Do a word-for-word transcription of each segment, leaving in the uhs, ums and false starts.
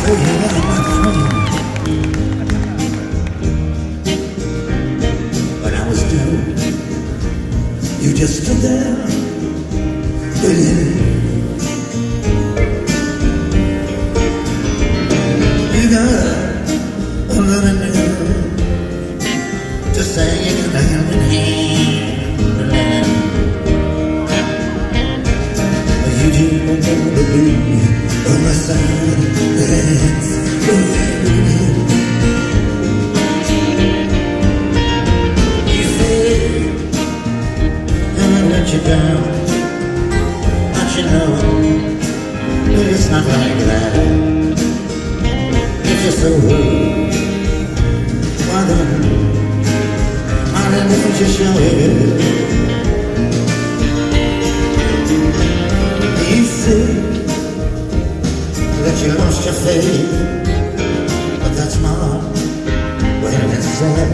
for you on my phone. When I was done, you just stood there, waiting. You got a little nerve to say you're gonna hand in hand. You just want to be on my side. That's the way it is. You said I'm gonna let you down, but you know it's not like that. If you're so rude, why then, why then don't you show it? You said that you lost your faith, but that's not when it's said.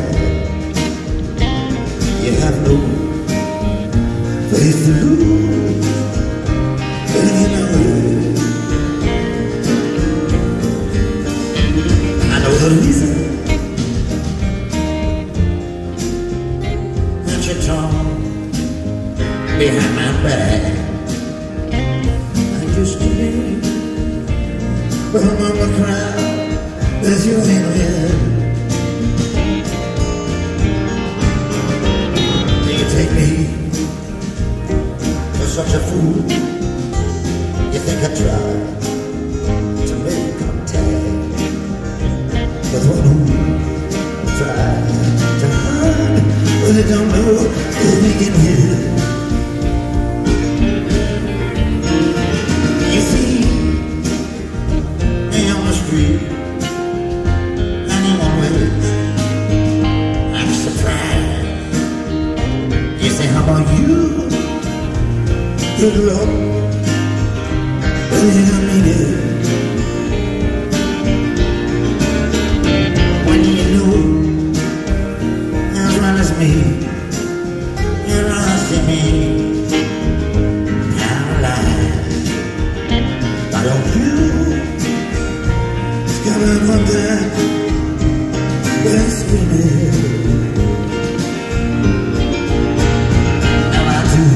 You have no faith to lose, and you know it. I know the reason that you talk behind my back. I used to be, but I'm on the crowd, there's you in here. Do you take me for such a fool? You think I tried to make contact with one who tried to hide, but they don't know who we can hear. You see, anyone with I'm surprised. You say, how about you? Good luck, but you don't need it. When you know as well as me, you're asking me how to lie. Why don't you come and wonder where's me? Now I do,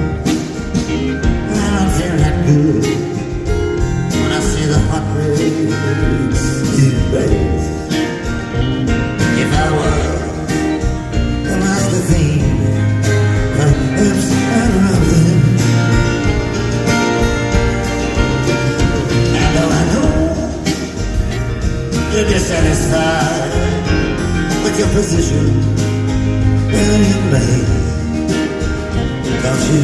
I don't feel that good when I see the heartbreaks in face. If I were the master theme, perhaps I'd love them. And though I know you're dissatisfied with your position where you play, don't you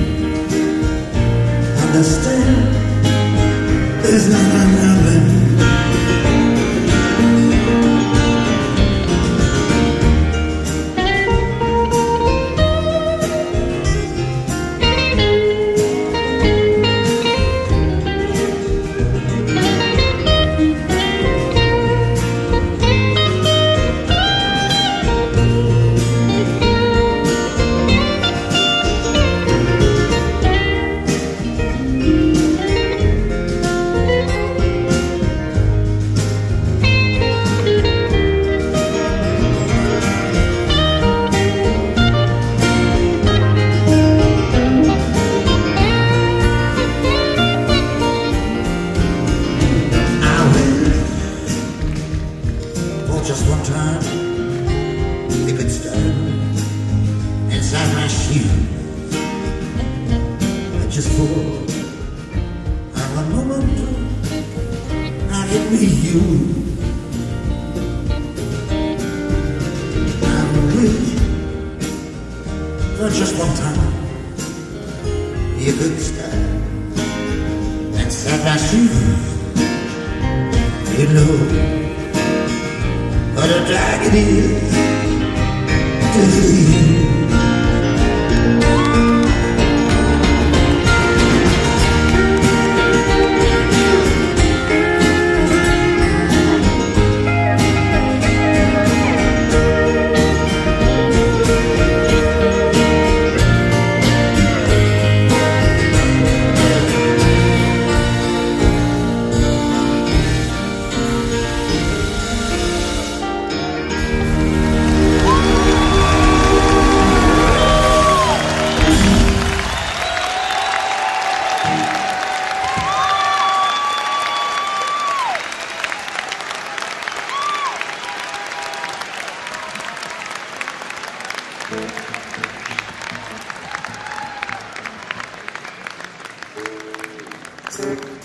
understand? There's nothing happening. Just one time, you could stand inside my shoes, and just for a moment, I could be you. I wish for just one time, you could stand inside my shoes, you know. What a drag it is to leave. Take